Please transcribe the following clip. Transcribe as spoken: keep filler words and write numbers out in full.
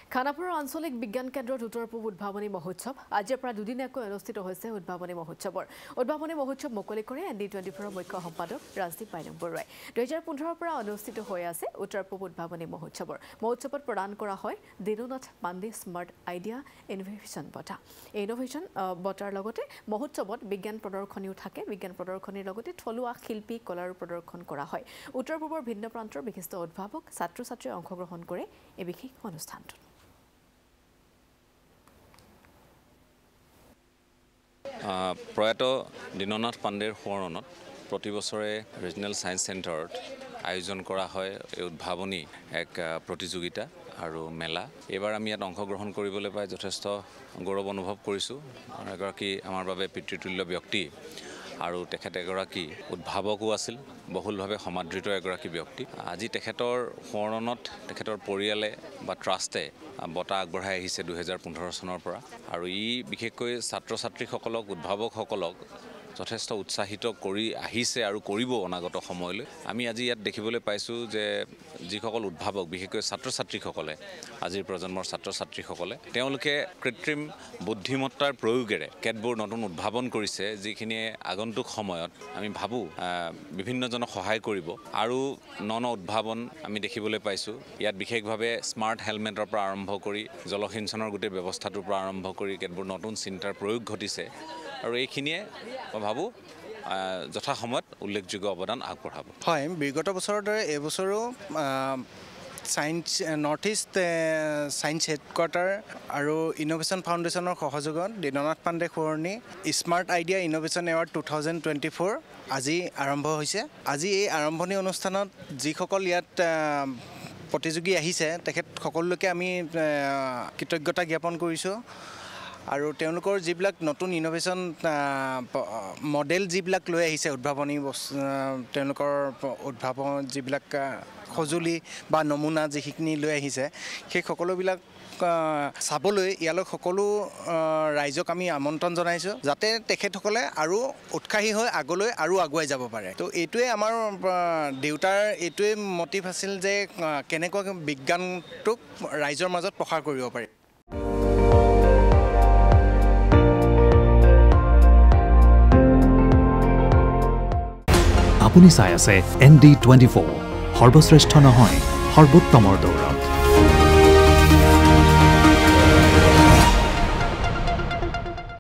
খানাপুৰৰ আঞ্চলিক বিজ্ঞান কেন্দ্ৰত উত্তৰ পূব উদ্ভাৱনী মহোৎসৱ আজিৰ পৰা দুদিনীয়াকৈ অনুষ্ঠিত হৈছে উদ্ভাৱনী মহোৎসৱৰ উদ্ভাৱনী মহোৎসৱ মুকলি কৰে এন ডি টুৱেণ্টি ফ'ৰৰ মুখ্য সম্পাদক ৰাজদীপ বাইলুং বৰুৱাই দুই হাজাৰ পোন্ধৰৰ পৰা অনুষ্ঠিত হৈ আছে উত্তৰ পূব উদ্ভাৱনী মহোৎসৱৰ মহোৎসৱত প্ৰদান কৰা হয় Dinunath Pandey smart idea innovation বঁটা এই ইনোভেশ্যন বঁটাৰ লগতে মহোৎসৱত বিজ্ঞান প্ৰদৰ্শনীও থাকে বিজ্ঞান প্ৰদৰ্শনীৰ লগতে থলুৱা শিল্পী কলাৰ প্ৰদৰ্শন কৰা হয় উত্তৰ পূবৰ ভিন্ন প্ৰান্তৰ বিশিষ্ট উদ্ভাৱক ছাত্ৰ ছাত্ৰীয়ে অংশগ্ৰহণ কৰে এই বিশেষ অনুষ্ঠানটোত প্ৰয়াত দীননাথ পাণ্ডেৰ সোঁৱৰণত প্ৰতি বছৰে ৰিজনেল সায়েন্স চেণ্টাৰত আয়োজন কৰা হয় এই উদ্ভাৱনী এক প্ৰতিযোগিতা আৰু মেলা এবাৰ আমি ইয়াত অংশগ্ৰহণ কৰিবলৈ পাই যথেষ্ট গৌৰৱ অনুভৱ কৰিছোঁ এগৰাকী আমাৰ বাবে পিতৃতুল্য ব্যক্তি আৰু তেখেত এগৰাকী উদ্ভাৱকো আছিল বহুলভাৱে সমাদৃত এগৰাকী ব্যক্তি আজি তেখেতৰ সোঁৱৰণত তেখেতৰ পৰিয়ালে বা ট্ৰাষ্টে বঁটা আগবঢ়াই আহিছে দুই হাজাৰ পোন্ধৰ চনৰ পৰা আৰু ই বিশেষকৈ ছাত্ৰ ছাত্ৰীসকলক উদ্ভাৱকসকলক যথেষ্ট উৎসাহিত কৰি আহিছে আৰু কৰিব অনাগত সময়লৈ আমি আজি ইয়াত দেখিবলৈ পাইছোঁ যে যিসকল উদ্ভাৱক বিশেষকৈ ছাত্ৰ ছাত্ৰীসকলে আজিৰ প্ৰজন্মৰ ছাত্ৰ ছাত্ৰীসকলে তেওঁলোকে কৃত্ৰিম বুদ্ধিমত্তাৰ প্ৰয়োগেৰে কেতবোৰ নতুন উদ্ভাৱন কৰিছে যিখিনিয়ে আগন্তুক সময়ত আমি ভাবোঁ বিভিন্নজনক সহায় কৰিব আৰু ন ন উদ্ভাৱন আমি দেখিবলৈ পাইছোঁ ইয়াত বিশেষভাৱে স্মাৰ্ট হেলমেটৰ পৰা আৰম্ভ কৰি জলসিঞ্চনৰ গোটেই ব্যৱস্থাটোৰ পৰা আৰম্ভ কৰি কেতবোৰ নতুন চিন্তাৰ প্ৰয়োগ ঘটিছে আৰু এইখিনিয়ে মই ভাবোঁ যথা সময়ত উল্লেখযোগ্য অৱদান আগবঢ়াব হয় বিগত বছৰৰ দৰে এই বছৰো science north east science headquarter আৰু ইনোভেশ্যন ফাউণ্ডেশ্যনৰ সহযোগত দীননাথ পাণ্ডে সোঁৱৰণী smart idea innovation award two thousand twenty four আজি আৰম্ভ হৈছে আজি এই আৰম্ভণি অনুষ্ঠানত যিসকল ইয়াত প্ৰতিযোগী আহিছে তেখেত সকলোকে আমি কৃতজ্ঞতা জ্ঞাপন কৰিছোঁ আৰু তেওঁলোকৰ যিবিলাক নতুন ইনোভেশ্যন মডেল যিবিলাক লৈ আহিছে উদ্ভাৱনী তেওঁলোকৰ উদ্ভাৱন যিবিলাক সঁজুলি বা নমুনা যিখিনি লৈ আহিছে সেই সকলোবিলাক চাবলৈ ইয়ালৈ সকলো ৰাইজক আমি আমন্ত্ৰণ জনাইছোঁ যাতে তেখেতসকলে আৰু উৎসাহী হৈ আগলৈ আৰু আগুৱাই যাব পাৰে তো এইটোৱে আমাৰ দেউতাৰ এইটোৱে মটিভ আছিল যে কেনেকৈ বিজ্ঞানটোক ৰাইজৰ মাজত প্ৰসাৰ কৰিব পাৰি আপুনি চাই আছে এন ডি টুৱেণ্টি ফ'ৰ সৰ্বশ্ৰেষ্ঠ নহয় সৰ্বোত্তমৰ দৌৰত